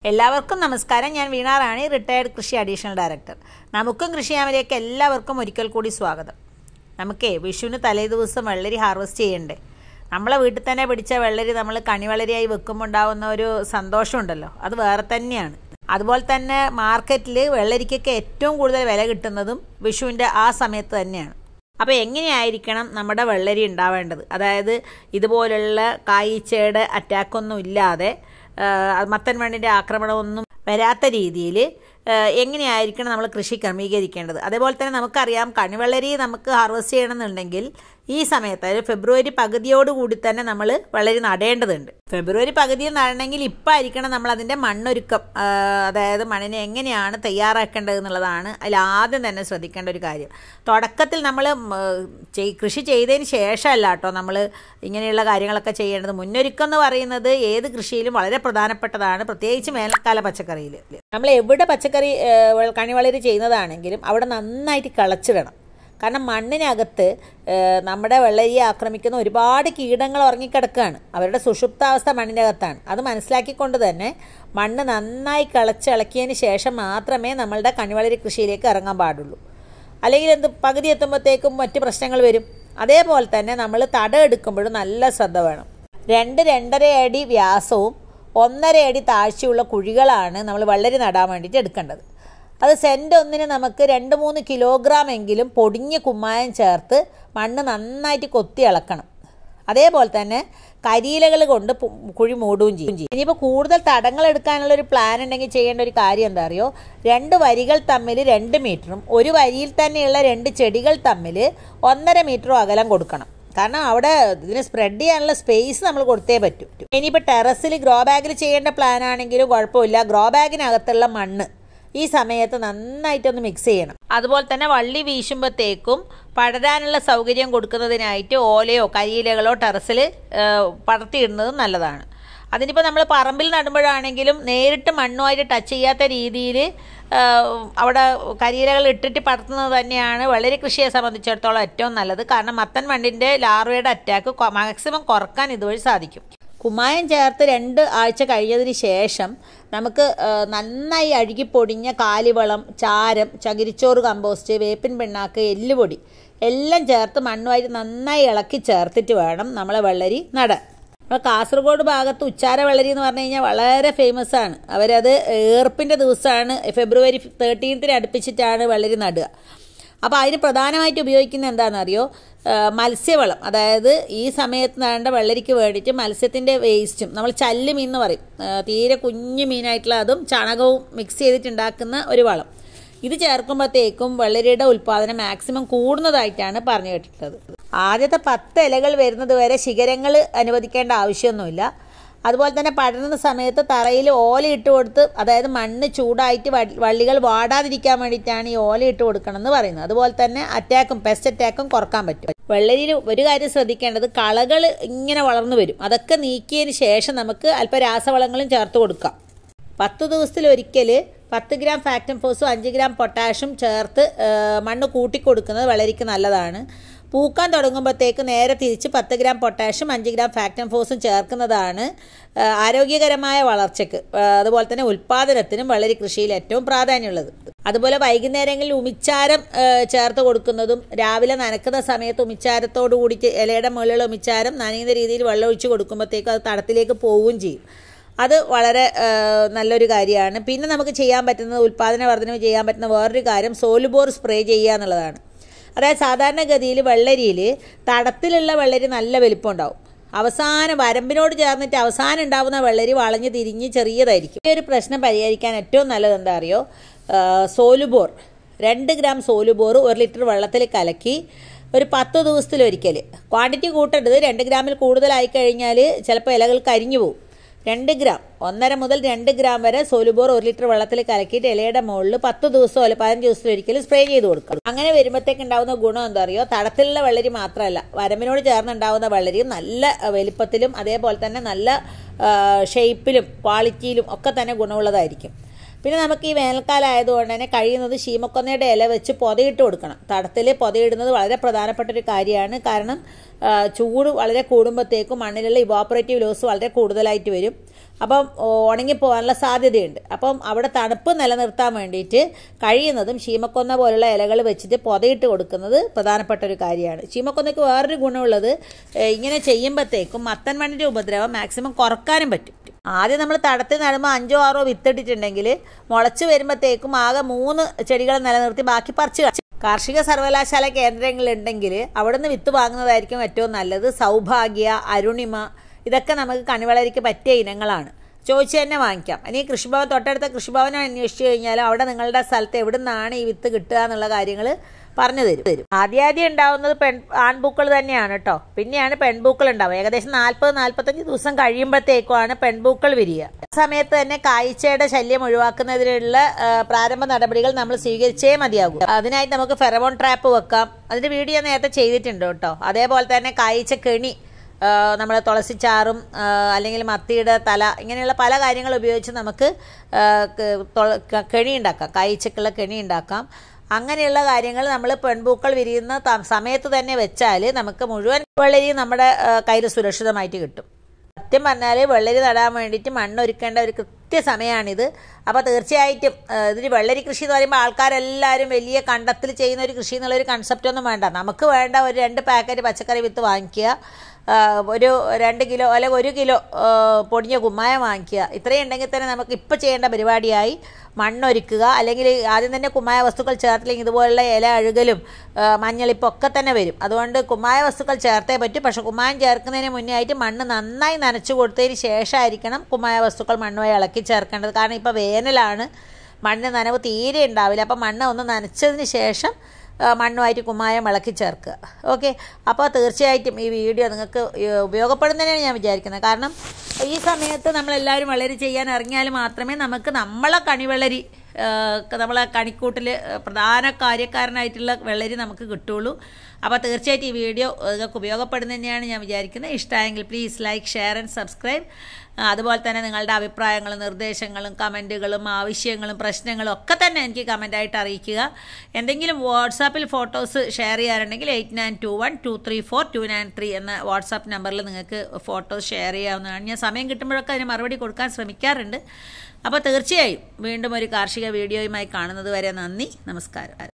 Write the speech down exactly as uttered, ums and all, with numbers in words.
എല്ലാവർക്കും നമസ്കാരം. ഞാൻ വീണ റാണി, റിട്ടയർഡ് കൃഷി അഡീഷണൽ ഡയറക്ടർ. നമുക്കും കൃഷിയാമലേക്ക് എല്ലാവർക്കും ഒരിക്കൽ കൂടി സ്വാഗതം. നമുക്കേ വിഷുവിന് തലേ ദിവസം വെള്ളരി ഹാർവെസ്റ്റ് ചെയ്യണ്ടേ. നമ്മളെ വീട്ടിൽ തന്നെ പിടിച്ച വെള്ളരി നമ്മൾ കണിവളരിയായി വെക്കുമ്പോൾ ഉണ്ടാകുന്ന ഒരു സന്തോഷമുണ്ടല്ലോ, അത് വേറെ തന്നെയാണ്. അതുപോലെ തന്നെ മാർക്കറ്റിൽ വെള്ളരിക്കൊക്കെ ഏറ്റവും കൂടുതൽ വില കിട്ടുന്നതും വിഷുവിൻ്റെ ആ സമയത്ത് തന്നെയാണ്. അപ്പോൾ എങ്ങനെയായിരിക്കണം നമ്മുടെ വെള്ളരി ഉണ്ടാവേണ്ടത്? അതായത് ഇതുപോലുള്ള കായ്ച്ചയുടെ അറ്റാക്കൊന്നും ഇല്ലാതെ, മത്തൻ വണ്ടിൻ്റെ ആക്രമണമൊന്നും വരാത്ത രീതിയിൽ എങ്ങനെയായിരിക്കണം നമ്മൾ കൃഷി ക്രമീകരിക്കേണ്ടത്? അതേപോലെ തന്നെ നമുക്കറിയാം, കണിവെള്ളരി നമുക്ക് ഹാർവെസ്റ്റ് ചെയ്യണമെന്നുണ്ടെങ്കിൽ ഈ സമയത്ത്, അതായത് ഫെബ്രുവരി പകുതിയോടുകൂടി തന്നെ നമ്മൾ വെള്ളരി നടേണ്ടതുണ്ട്. ഫെബ്രുവരി പകുതിയിൽ നടണമെങ്കിൽ ഇപ്പം ആയിരിക്കണം നമ്മൾ അതിൻ്റെ മണ്ണൊരുക്കം, അതായത് മണ്ണിനെ എങ്ങനെയാണ് തയ്യാറാക്കേണ്ടത് എന്നുള്ളതാണ് അതിൽ ആദ്യം തന്നെ ശ്രദ്ധിക്കേണ്ട ഒരു കാര്യം. തുടക്കത്തിൽ നമ്മൾ കൃഷി ചെയ്തതിന് ശേഷമല്ല കേട്ടോ നമ്മൾ ഇങ്ങനെയുള്ള കാര്യങ്ങളൊക്കെ ചെയ്യേണ്ടത്. മുന്നൊരുക്കം എന്ന് പറയുന്നത് ഏത് കൃഷിയിലും വളരെ പ്രധാനപ്പെട്ടതാണ്, പ്രത്യേകിച്ച് വേനൽക്കാല പച്ചക്കറിയിൽ. നമ്മൾ എവിടെ പച്ചക്കറി കണിവളരി ചെയ്യുന്നതാണെങ്കിലും അവിടെ നന്നായിട്ട് കിളച്ചിടണം. കാരണം മണ്ണിനകത്ത് നമ്മുടെ വെള്ളരിയെ ആക്രമിക്കുന്ന ഒരുപാട് കീടങ്ങൾ ഉറങ്ങിക്കിടക്കുകയാണ്. അവരുടെ സുഷുപ്താവസ്ഥ മണ്ണിൻ്റെ അകത്താണ്. അത് മനസ്സിലാക്കിക്കൊണ്ട് തന്നെ മണ്ണ് നന്നായി കിളച്ചിളക്കിയതിന് ശേഷം മാത്രമേ നമ്മളുടെ കണിവളരി കൃഷിയിലേക്ക് ഇറങ്ങാൻ പാടുള്ളൂ. അല്ലെങ്കിൽ എന്ത് പകുതി എത്തുമ്പോഴത്തേക്കും മറ്റ് പ്രശ്നങ്ങൾ വരും. അതേപോലെ തന്നെ നമ്മൾ തടം എടുക്കുമ്പോഴും നല്ല ശ്രദ്ധ വേണം. രണ്ട് രണ്ടര അടി വ്യാസവും ഒന്നര അടി താഴ്ചയുള്ള കുഴികളാണ് നമ്മൾ വെള്ളരി നടാൻ വേണ്ടിയിട്ട് എടുക്കേണ്ടത്. അത് സെൻറ്റ് ഒന്നിന് നമുക്ക് രണ്ട് മൂന്ന് കിലോഗ്രാം എങ്കിലും പൊടിഞ്ഞ കുമ്മായം ചേർത്ത് മണ്ണ് നന്നായിട്ട് കൊത്തി ഇളക്കണം. അതേപോലെ തന്നെ കരിയിലകൾ കൊണ്ട് കുഴി മൂടുകയും ചെയ്യും. ഇനിയിപ്പോൾ കൂടുതൽ തടങ്ങൾ എടുക്കാനുള്ളൊരു പ്ലാൻ ഉണ്ടെങ്കിൽ ചെയ്യേണ്ട ഒരു കാര്യം എന്താ അറിയോ? രണ്ട് വരികൾ തമ്മിൽ രണ്ട് മീറ്ററും ഒരു വരിയിൽ തന്നെയുള്ള രണ്ട് ചെടികൾ തമ്മിൽ ഒന്നര മീറ്ററും അകലം കൊടുക്കണം. കാരണം അവിടെ ഇതിന് സ്പ്രെഡ് ചെയ്യാനുള്ള സ്പേസ് നമ്മൾ കൊടുത്തേ പറ്റൂ. ഇനിയിപ്പോൾ ടെറസിൽ ഗ്രോ ബാഗിൽ ചെയ്യേണ്ട പ്ലാൻ ആണെങ്കിലും കുഴപ്പമില്ല. ഗ്രോ ബാഗിനകത്തുള്ള മണ്ണ് ഈ സമയത്ത് നന്നായിട്ടൊന്ന് മിക്സ് ചെയ്യണം. അതുപോലെ തന്നെ വള്ളി വീശുമ്പോഴത്തേക്കും പടരാനുള്ള സൗകര്യം കൊടുക്കുന്നതിനായിട്ട് ഓലയോ കരിയിലകളോ ടെറസിൽ പടർത്തിയിടുന്നതും നല്ലതാണ്. അതിനിപ്പോൾ നമ്മൾ പറമ്പിൽ നടുമ്പോഴാണെങ്കിലും നേരിട്ട് മണ്ണുമായിട്ട് ടച്ച് ചെയ്യാത്ത രീതിയിൽ അവിടെ കരിയിലകൾ ഇട്ടിട്ട് പടർത്തുന്നത് തന്നെയാണ് വെള്ളരി കൃഷിയെ സംബന്ധിച്ചിടത്തോളം ഏറ്റവും നല്ലത്. കാരണം മത്തൻ വണ്ടിൻ്റെ ലാർവയുടെ അറ്റാക്ക് മാക്സിമം കുറക്കാൻ ഇതുവഴി സാധിക്കും. കുമ്മായം ചേർത്ത് രണ്ട് ആഴ്ച കഴിഞ്ഞതിന് ശേഷം നമുക്ക് നന്നായി അഴുകിപ്പൊടിഞ്ഞ കാലിവളം, ചാരം, ചകിരിച്ചോറ് കമ്പോസ്റ്റ്, വേപ്പിൻ പിണ്ണാക്ക്, എല്ലുപൊടി എല്ലാം ചേർത്ത് മണ്ണുമായിട്ട് നന്നായി ഇളക്കി ചേർത്തിട്ട് വേണം നമ്മളെ വെള്ളരി നടാൻ. നമ്മൾ കാസർഗോഡ് ഭാഗത്ത് ഉച്ചാര വെള്ളരി എന്ന് പറഞ്ഞു കഴിഞ്ഞാൽ വളരെ ഫേമസ് ആണ്. അവരത് ഏർപ്പിൻ്റെ ദിവസമാണ്, ഫെബ്രുവരി തേർട്ടീൻത്തിന് അടുപ്പിച്ചിട്ടാണ് വെള്ളരി നടുക. അപ്പോൾ അതിന് പ്രധാനമായിട്ട് ഉപയോഗിക്കുന്നത് എന്താണെന്നറിയോ? മത്സ്യവളം. അതായത് ഈ സമയത്ത് നടേണ്ട വെള്ളരിക്ക് വേണ്ടിയിട്ട് മത്സ്യത്തിൻ്റെ വേസ്റ്റും, നമ്മൾ ചല്ല് മീൻ എന്ന് പറയും, തീരെ കുഞ്ഞു മീനായിട്ടുള്ള അതും ചാണകവും മിക്സ് ചെയ്തിട്ടുണ്ടാക്കുന്ന ഒരു വളം. ഇത് ചേർക്കുമ്പോഴത്തേക്കും വെള്ളരിയുടെ ഉൽപ്പാദനം മാക്സിമം കൂടുന്നതായിട്ടാണ് പറഞ്ഞു കേട്ടിട്ടുള്ളത്. ആദ്യത്തെ പത്ത് ഇലകൾ വരുന്നത് വരെ ശിഖരങ്ങൾ അനുവദിക്കേണ്ട ആവശ്യമൊന്നുമില്ല. അതുപോലെ തന്നെ പടരുന്ന സമയത്ത് തറയിൽ ഓല ഇട്ട് കൊടുത്ത്, അതായത് മണ്ണ് ചൂടായിട്ട് വള്ളികൾ വാടാതിരിക്കാൻ വേണ്ടിയിട്ടാണ് ഈ ഓല ഇട്ട് കൊടുക്കണം എന്ന് പറയുന്നത്. അതുപോലെ തന്നെ അറ്റാക്കും പെസ്റ്റ് അറ്റാക്കും കുറക്കാൻ പറ്റും. വെള്ളരിയിൽ ഒരു കാര്യം ശ്രദ്ധിക്കേണ്ടത്, കളകൾ ഇങ്ങനെ വളർന്നു വരും. അതൊക്കെ നീക്കിയതിന് ശേഷം നമുക്ക് അല്പ രാസവളങ്ങളും ചേർത്ത് കൊടുക്കാം. പത്ത് ദിവസത്തിലൊരിക്കൽ പത്ത് ഗ്രാം ഫാക്ടം ഫോസും അഞ്ച് ഗ്രാം പൊട്ടാഷും ചേർത്ത് മണ്ണ് കൂട്ടിക്കൊടുക്കുന്നത് വെള്ളരിക്ക് നല്ലതാണ്. പൂക്കാൻ തുടങ്ങുമ്പോഴത്തേക്ക് നേരെ തിരിച്ച് പത്ത് ഗ്രാം പൊട്ടാഷ്യം അഞ്ച് ഗ്രാം ഫാക്ടം ഫോസും ചേർക്കുന്നതാണ് ആരോഗ്യകരമായ വളർച്ചയ്ക്ക്, അതുപോലെ തന്നെ ഉൽപ്പാദനത്തിനും വെള്ളരി കൃഷിയിൽ ഏറ്റവും പ്രാധാന്യമുള്ളത്. അതുപോലെ വൈകുന്നേരങ്ങളിൽ ഉമിച്ചാരം ചേർത്ത് കൊടുക്കുന്നതും, രാവിലെ നനക്കുന്ന സമയത്ത് ഉമിച്ചാരത്തോടു കൂടി ഇലയുടെ മുകളിലുള്ള ഉമിച്ചാരം നനയുന്ന രീതിയിൽ വെള്ളം ഒഴിച്ച് കൊടുക്കുമ്പോഴത്തേക്കും അത് തടത്തിലേക്ക് പോവുകയും ചെയ്യും. അത് വളരെ നല്ലൊരു കാര്യമാണ്. പിന്നെ നമുക്ക് ചെയ്യാൻ പറ്റുന്നത്, ഉൽപ്പാദന വർധനവ് ചെയ്യാൻ പറ്റുന്ന വേറൊരു കാര്യം സോലുബോർ സ്പ്രേ ചെയ്യുക എന്നുള്ളതാണ്. അതായത് സാധാരണഗതിയിൽ വെള്ളരിയിൽ തടത്തിലുള്ള വെള്ളരി നല്ല വലിപ്പം ഉണ്ടാവും. അവസാനം വരമ്പിനോട് ചേർന്നിട്ട് അവസാനം ഉണ്ടാകുന്ന വെള്ളരി വളഞ്ഞ് തിരിഞ്ഞ് ചെറിയതായിരിക്കും. ഈ ഒരു പ്രശ്നം പരിഹരിക്കാൻ ഏറ്റവും നല്ലത് എന്താ അറിയോ? സോലുബോർ രണ്ട് ഗ്രാം സോലുബോർ ഒരു ലിറ്റർ വെള്ളത്തിൽ കലക്കി ഒരു പത്ത് ദിവസത്തിലൊരിക്കൽ, ക്വാണ്ടിറ്റി കൂട്ടരുത്. രണ്ട് ഗ്രാമിൽ കൂടുതലായി കഴിഞ്ഞാൽ ചിലപ്പോൾ ഇലകൾ കരിഞ്ഞു പോകും. രണ്ട് ഗ്രാം ഒന്നര മുതൽ രണ്ട് ഗ്രാം വരെ സോലുബോർ ഒരു ലിറ്റർ വെള്ളത്തിൽ കലക്കിയിട്ട് ഇലയുടെ മുകളിൽ പത്ത് ദിവസമോ അല്ലെ പതിനഞ്ച് ദിവസത്തിലൊരിക്കലും സ്പ്രേ ചെയ്ത് കൊടുക്കണം. അങ്ങനെ വരുമ്പോഴത്തേക്ക് ഉണ്ടാകുന്ന ഗുണം എന്താ അറിയോ? തടത്തിലുള്ള വെള്ളരി മാത്രമല്ല, വരമ്പിനോട് ചേർന്നുണ്ടാകുന്ന വെള്ളരി നല്ല വലിപ്പത്തിലും അതേപോലെ തന്നെ നല്ല ഷേപ്പിലും ക്വാളിറ്റിയിലും ഒക്കെ തന്നെ ഗുണമുള്ളതായിരിക്കും. പിന്നെ നമുക്ക് ഈ വേനൽക്കാലം ആയതുകൊണ്ട് തന്നെ കഴിയുന്നത് ശീമക്കൊന്നയുടെ ഇല വെച്ച് പൊതയിട്ട് കൊടുക്കണം. തടത്തിൽ പൊതയിടുന്നത് വളരെ പ്രധാനപ്പെട്ട ഒരു കാര്യമാണ്. കാരണം ചൂട് വളരെ കൂടുമ്പോഴത്തേക്കും മണ്ണിലുള്ള ഇവാപ്പറേറ്റീവ് ലോസ് വളരെ കൂടുതലായിട്ട് വരും. അപ്പം ഉണങ്ങിപ്പോകാനുള്ള സാധ്യതയുണ്ട്. അപ്പം അവിടെ തണുപ്പ് നിലനിർത്താൻ വേണ്ടിയിട്ട് കഴിയുന്നതും ശീമക്കൊന്ന പോലുള്ള ഇലകൾ വെച്ചിട്ട് പൊതയിട്ട് കൊടുക്കുന്നത് പ്രധാനപ്പെട്ട ഒരു കാര്യമാണ്. ശീമക്കൊന്നയ്ക്ക് വേറൊരു ഗുണമുള്ളത്, ഇങ്ങനെ ചെയ്യുമ്പോഴത്തേക്കും മത്തൻ മണ്ണിൻ്റെ ഉപദ്രവം മാക്സിമം കുറക്കാനും പറ്റും. ആദ്യം നമ്മൾ തടത്തിൽ നടുമ്പോൾ അഞ്ചോ ആറോ വിത്തിട്ടിട്ടുണ്ടെങ്കിൽ മുളച്ച് വരുമ്പോഴത്തേക്കും ആകെ മൂന്ന് ചെടികൾ നിലനിർത്തി ബാക്കി പറിച്ച് കാർഷിക സർവകലാശാല കേന്ദ്രങ്ങളുണ്ടെങ്കിൽ അവിടെ നിന്ന് വിത്ത് വാങ്ങുന്നതായിരിക്കും ഏറ്റവും നല്ലത്. സൗഭാഗ്യ, അരുണിമ ഇതൊക്കെ നമുക്ക് കണിവളരിക്ക് പറ്റിയ ഇനങ്ങളാണ്. ചോദിച്ച് തന്നെ വാങ്ങിക്കാം. ഇനി കൃഷിഭവൻ തൊട്ടടുത്ത കൃഷിഭവനം അന്വേഷിച്ച് കഴിഞ്ഞാലും അവിടെ നിങ്ങളുടെ സ്ഥലത്ത് എവിടെ നിന്നാണ് ഈ വിത്ത് കിട്ടുക എന്നുള്ള കാര്യങ്ങൾ പറഞ്ഞു തരും തരും ആദ്യാദ്യം ഉണ്ടാവുന്നത് പെൺ ആൺപൂക്കൾ തന്നെയാണ് കേട്ടോ. പിന്നെയാണ് പെൺപൂക്കൾ ഉണ്ടാവുക. ഏകദേശം നാൽപ്പത് നാൽപ്പത്തഞ്ച് ദിവസം കഴിയുമ്പോഴത്തേക്കുമാണ് പെൺപൂക്കൾ വിരിയുക. ആ സമയത്ത് തന്നെ കായ്ച്ചയുടെ ശല്യം ഒഴിവാക്കുന്നതിനുള്ള പ്രാരംഭ നടപടികൾ നമ്മൾ സ്വീകരിച്ചേ മതിയാകും. അതിനായിട്ട് നമുക്ക് ഫെറമോൺ ട്രാപ്പ് വെക്കാം. അതിൻ്റെ വീഡിയോ നേരത്തെ ചെയ്തിട്ടുണ്ട് കേട്ടോ. അതേപോലെ തന്നെ കായ്ച്ച കെണി നമ്മൾ തുളസിച്ചാറും അല്ലെങ്കിൽ മത്തിയുടെ തല ഇങ്ങനെയുള്ള പല കാര്യങ്ങൾ ഉപയോഗിച്ച് നമുക്ക് കെണി ഉണ്ടാക്കാം. കായ്ച്ചക്കുള്ള കെണി ഉണ്ടാക്കാം. അങ്ങനെയുള്ള കാര്യങ്ങൾ നമ്മൾ പെൺപൂക്കൾ വിരിയുന്ന സമയത്ത് തന്നെ വെച്ചാൽ നമുക്ക് മുഴുവൻ വെള്ളരി നമ്മുടെ കയ്യിൽ സുരക്ഷിതമായിട്ട് കിട്ടും. സത്യം പറഞ്ഞാൽ വെള്ളരി നടാൻ വേണ്ടിയിട്ട് മണ്ണൊരുക്കേണ്ട ഒരു കൃത്യസമയമാണിത്. അപ്പോൾ തീർച്ചയായിട്ടും ഇതിന് വെള്ളരി കൃഷി എന്ന് പറയുമ്പോൾ ആൾക്കാരെല്ലാവരും വലിയ കണ്ടത്തിൽ ചെയ്യുന്ന ഒരു കൃഷി എന്നുള്ളൊരു കൺസെപ്റ്റ് ഒന്നും വേണ്ട. നമുക്ക് വേണ്ട ഒരു രണ്ട് പാക്കറ്റ് പച്ചക്കറി വിത്ത് വാങ്ങിക്കുക, ഒരു രണ്ട് കിലോ അല്ലെങ്കിൽ ഒരു കിലോ പൊടിഞ്ഞ കുമ്മായം വാങ്ങിക്കുക. ഇത്രയും ഉണ്ടെങ്കിൽ തന്നെ നമുക്ക് ഇപ്പോൾ ചെയ്യേണ്ട പരിപാടിയായി. മണ്ണൊരുക്കുക, അല്ലെങ്കിൽ ആദ്യം തന്നെ കുമ്മായ വസ്തുക്കൾ ചേർത്തില്ലെങ്കിൽ ഇതുപോലുള്ള ഇല അഴുകലും മഞ്ഞളിപ്പൊക്കെ തന്നെ വരും. അതുകൊണ്ട് കുമ്മായ വസ്തുക്കൾ ചേർത്തേ പറ്റും. പക്ഷേ കുമ്മായം ചേർക്കുന്നതിന് മുന്നേ ആയിട്ട് മണ്ണ് നന്നായി നനച്ചു കൊടുത്തതിന് ശേഷമായിരിക്കണം കുമ്മായ വസ്തുക്കൾ മണ്ണുമായി ഇളക്കി ചേർക്കേണ്ടത്. കാരണം ഇപ്പോൾ വേനലാണ്, മണ്ണ് നനവ് തീരെ ഉണ്ടാവില്ല. അപ്പോൾ മണ്ണ് ഒന്ന് നനച്ചതിന് ശേഷം മണ്ണുമായിട്ട് കുമ്മായം ഇളക്കി ചേർക്കുക. ഓക്കെ, അപ്പോൾ തീർച്ചയായിട്ടും ഈ വീഡിയോ നിങ്ങൾക്ക് ഉപയോഗപ്പെടുന്നതിനാണ് ഞാൻ വിചാരിക്കുന്നത്. കാരണം ഈ സമയത്ത് നമ്മളെല്ലാവരും വെള്ളരി ചെയ്യാൻ ഇറങ്ങിയാൽ മാത്രമേ നമുക്ക് നമ്മളെ കണിവെള്ളരി, നമ്മളെ കണിക്കൂട്ടിൽ പ്രധാന കാര്യക്കാരനായിട്ടുള്ള വെള്ളരി നമുക്ക് കിട്ടുള്ളൂ. അപ്പോൾ തീർച്ചയായിട്ടും ഈ വീഡിയോ നിങ്ങൾക്ക് ഉപയോഗപ്പെടുന്നത് തന്നെയാണ് ഞാൻ വിചാരിക്കുന്നത്. ഇഷ്ടമായെങ്കിൽ please like, share and subscribe. അതുപോലെ തന്നെ നിങ്ങളുടെ അഭിപ്രായങ്ങളും നിർദ്ദേശങ്ങളും കമൻറ്റുകളും ആവശ്യങ്ങളും പ്രശ്നങ്ങളും ഒക്കെ തന്നെ എനിക്ക് കമൻറ്റായിട്ട് അറിയിക്കുക. എന്തെങ്കിലും വാട്സാപ്പിൽ ഫോട്ടോസ് ഷെയർ ചെയ്യാറുണ്ടെങ്കിൽ eight nine two one two three four two nine three എന്ന വാട്സാപ്പ് നമ്പറിൽ നിങ്ങൾക്ക് ഫോട്ടോസ് ഷെയർ ചെയ്യാവുന്നതാണ്. ഞാൻ സമയം കിട്ടുമ്പോഴൊക്കെ അതിന് മറുപടി കൊടുക്കാൻ ശ്രമിക്കാറുണ്ട്. അപ്പോൾ തീർച്ചയായും വീണ്ടും ഒരു കാർഷിക വീഡിയോയുമായി കാണുന്നത് വരെ നന്ദി, നമസ്കാരം.